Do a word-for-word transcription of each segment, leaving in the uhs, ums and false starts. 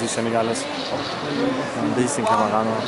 ziemlich alles. Ein bisschen Kamera noch.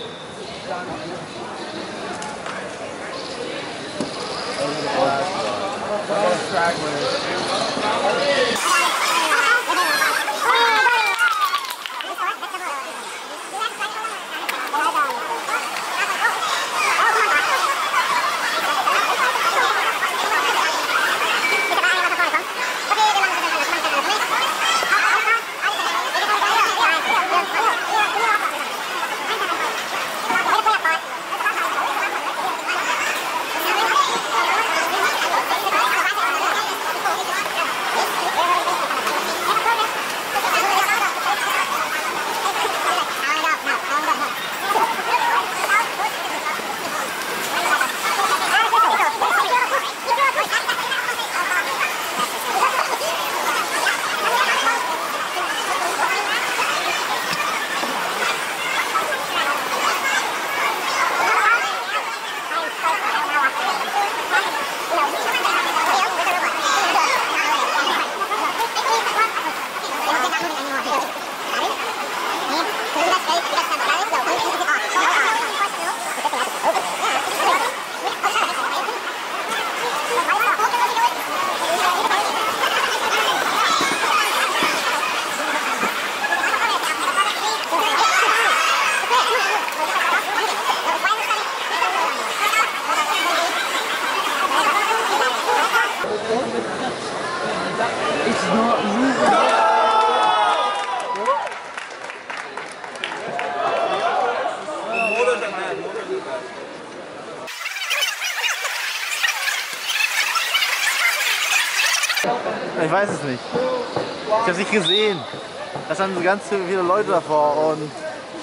Ich weiß es nicht. Ich habe es nicht gesehen. Da standen so ganz viele Leute davor und...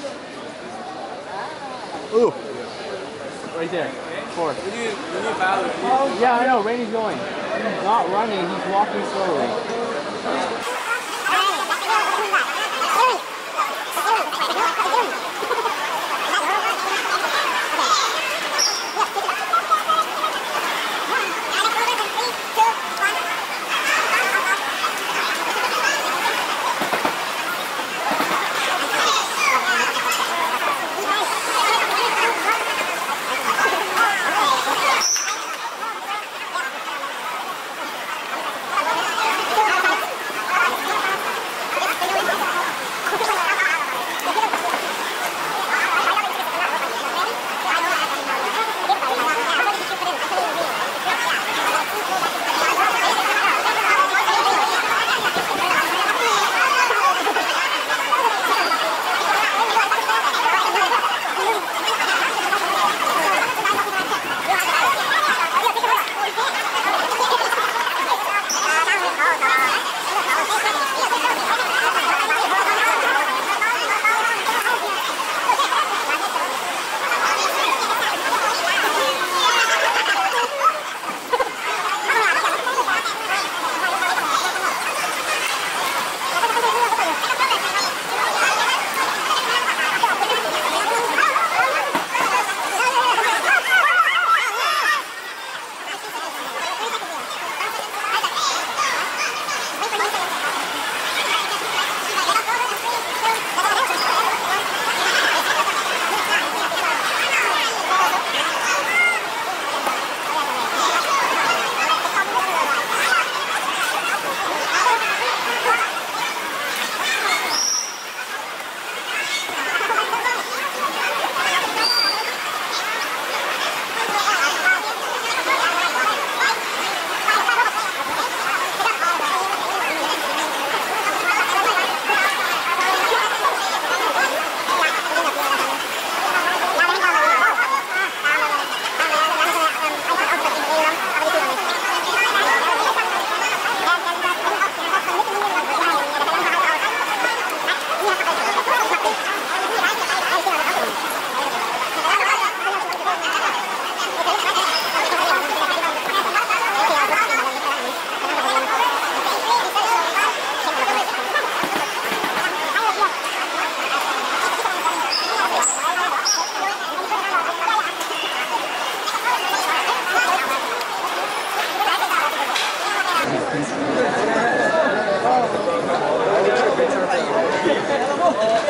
Oh! Right there. Four. Yeah, I know. Randy's going. He's not running. He's walking slowly.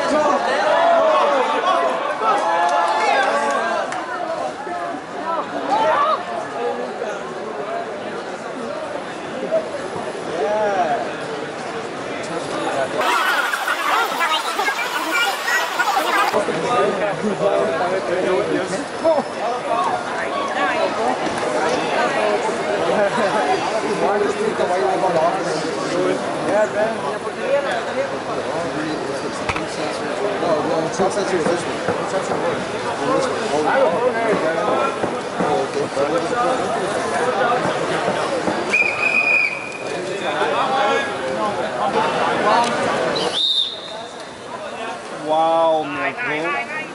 Wow, mein Gott.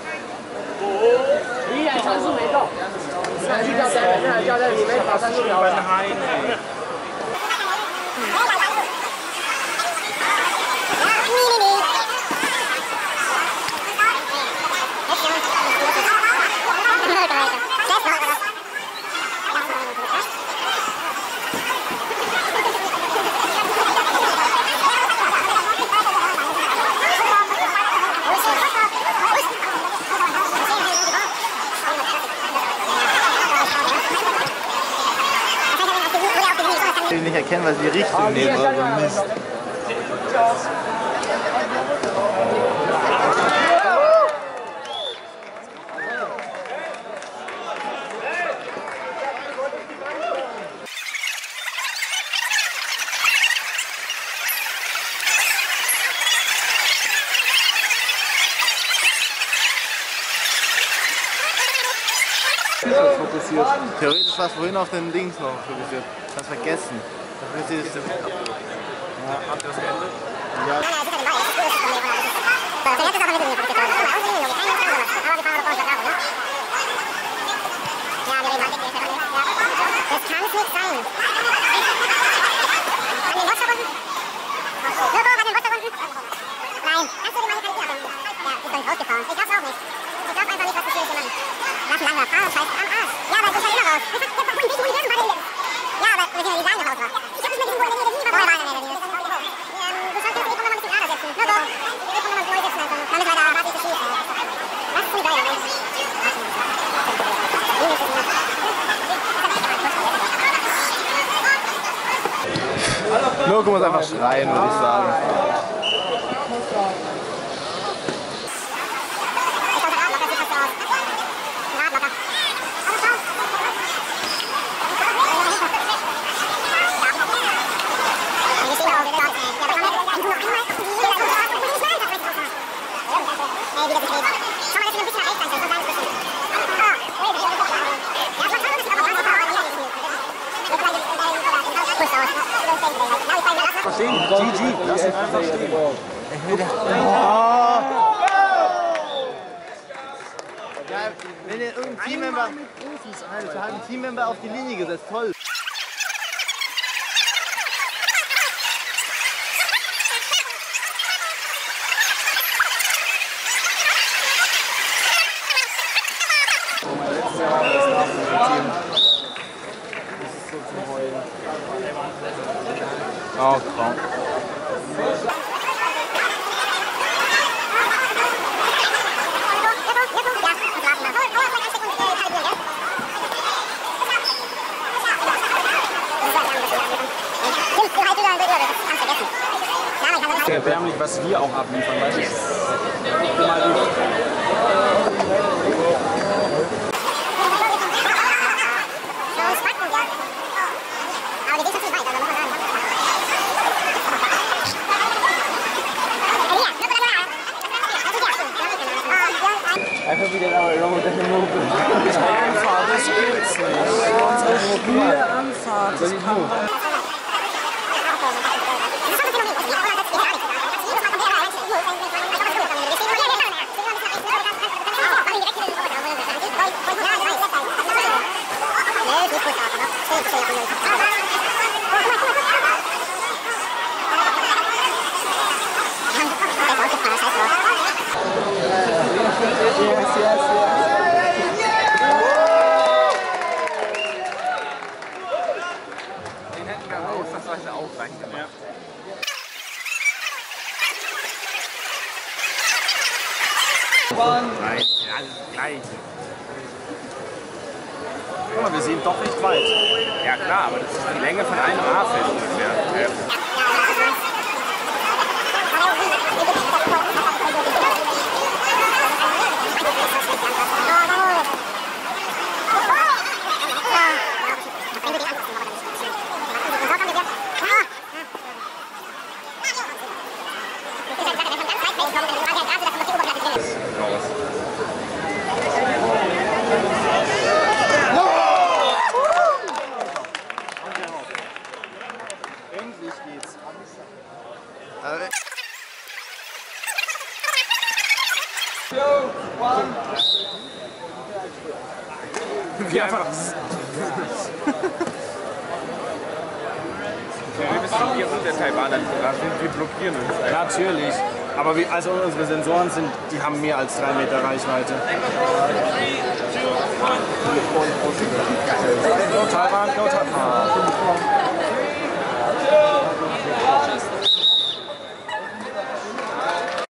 依然尝试没动，拿去吊单，那吊在里面打三十秒了。 Ich will nicht erkennen, was die Richtung nehmen, also Mist. Theoretisch war es vorhin auf den Links noch fokussiert. Ich hab's vergessen. Das ist ja. Habt ihr das geändert? Ja. Das kann es nicht sein. An den Wasser unten? Logo, an den Wasser unten? Nein. Kannst du die meine Kaliber haben? Ja, ist doch nicht rausgefahren. Ich glaub's auch nicht. Ich glaub einfach nicht, was das hier ist, Mann. Lass einen langer Fahren, scheiße, am Arsch. Ja, aber ich bin immer raus. Ich hab doch vorhin welche Universen bei den Lippen. Ja, aber wir sind ja Design gehaut, wa? Ich hab nicht mehr gesehen, wo er denn hier war. Woher war er denn hier? Du sollst jetzt die Ecke noch ein bisschen gerade setzen. Logo, die Ecke noch mal neu setzen einfach. Damit weiter, warte ich, das schießt. Was ist denn geil, Mann? Logo muss einfach schreien, würde ich sagen. G G, lass ihn einfach stehen. Oh. Ja, wenn ihr irgendein Teammember, Alter, hat ein Teammember auf die Linie gesetzt, toll. Oh, komm. Erbärmlich, was wir auch abliefern, weißt du? Yes. Einfach wieder aber Robotenco. Anfahrt, das geht's nicht. Hier Anfahrt, das kann man. Yes, yes, yes. Nein, ja, das ist gleich. Guck mal, wir sehen doch recht weit. Ja klar, aber das ist die Länge von einem A-Feld ungefähr. Ja. Wie einfach. Wir wissen, wir sind der Taiwaner, wir blockieren uns. Natürlich. Aber wie, also unsere Sensoren sind, die haben mehr als drei Meter Reichweite. No Taiwan, no